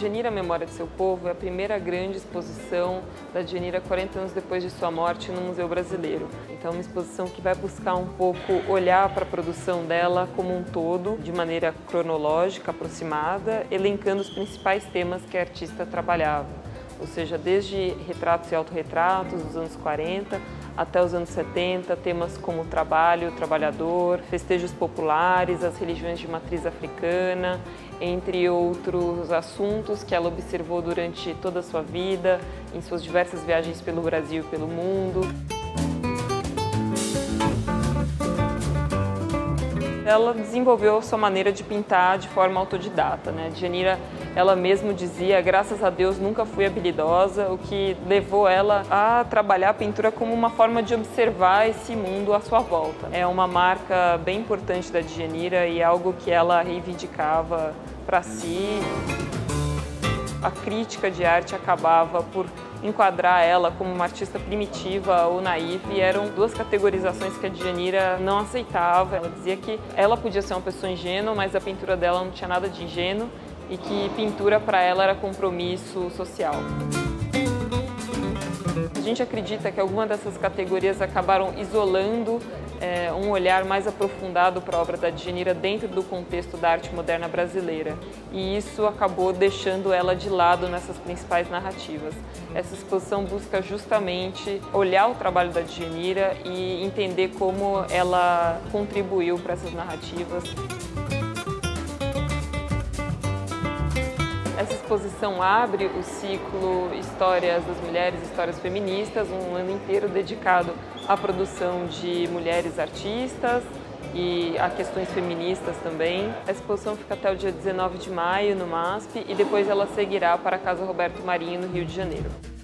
Djanira, a Memória de Seu Povo, é a primeira grande exposição da Djanira 40 anos depois de sua morte no Museu Brasileiro. Então, é uma exposição que vai buscar um pouco olhar para a produção dela como um todo, de maneira cronológica, aproximada, elencando os principais temas que a artista trabalhava. Ou seja, desde retratos e autorretratos dos anos 40 até os anos 70, temas como o trabalho, o trabalhador, festejos populares, as religiões de matriz africana, entre outros assuntos que ela observou durante toda a sua vida, em suas diversas viagens pelo Brasil e pelo mundo. Ela desenvolveu a sua maneira de pintar de forma autodidata, né? Djanira, ela mesma dizia, graças a Deus nunca fui habilidosa, o que levou ela a trabalhar a pintura como uma forma de observar esse mundo à sua volta. É uma marca bem importante da Djanira e algo que ela reivindicava para si. A crítica de arte acabava por enquadrar ela como uma artista primitiva ou naíve, e eram duas categorizações que a Djanira não aceitava. Ela dizia que ela podia ser uma pessoa ingênua, mas a pintura dela não tinha nada de ingênuo e que pintura para ela era compromisso social. A gente acredita que algumas dessas categorias acabaram isolando um olhar mais aprofundado para a obra da Djanira dentro do contexto da arte moderna brasileira. E isso acabou deixando ela de lado nessas principais narrativas. Essa exposição busca justamente olhar o trabalho da Djanira e entender como ela contribuiu para essas narrativas. Essa exposição abre o ciclo Histórias das Mulheres, Histórias Feministas, um ano inteiro dedicado à produção de mulheres artistas e a questões feministas também. A exposição fica até o dia 19 de maio no MASP e depois ela seguirá para a Casa Roberto Marinho, no Rio de Janeiro.